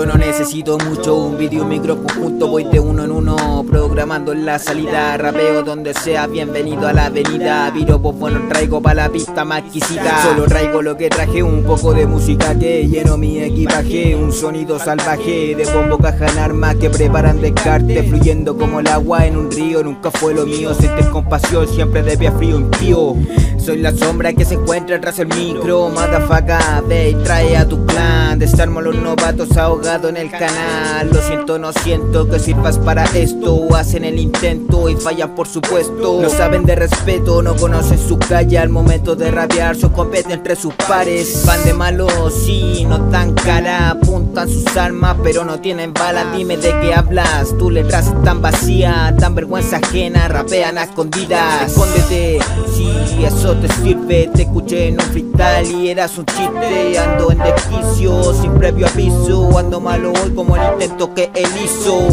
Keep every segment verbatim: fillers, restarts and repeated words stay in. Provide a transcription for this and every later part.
Yo no necesito mucho, un vídeo y un micro conjunto. Voy de uno en uno, programando en la salida. Rapeo donde sea, bienvenido a la avenida. Piropos bueno traigo pa' la pista más exquisita. Solo traigo lo que traje, un poco de música que lleno mi equipaje. Un sonido salvaje, de bombo caja en armas que preparan descarte. Fluyendo como el agua en un río, nunca fue lo mío. Sientes compasión, siempre de pie frío impío. Soy la sombra que se encuentra tras el micro. Madafaca, ve y trae a tu clan. Desarmo a los novatos ahogados en el canal. Lo siento, no siento que sirvas para esto. Hacen el intento y fallan por supuesto. No saben de respeto, no conocen su calle. Al momento de rapear, son competen entre sus pares. Van de malos, sí, no tan cara. Apuntan sus armas, pero no tienen balas. Dime de qué hablas, tus letras están vacías. Dan vergüenza ajena, rapean a escondidas. Escóndete, si eso te sirve. Te escuché en un freestyle y eras un chiste. Ando en desquicio, sin previo aviso. Ando malo hoy como el intento que él hizo.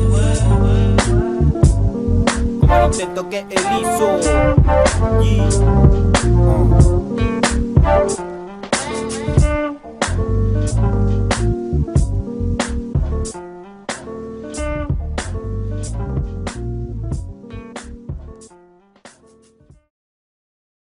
Como el intento que él hizo. Yeah.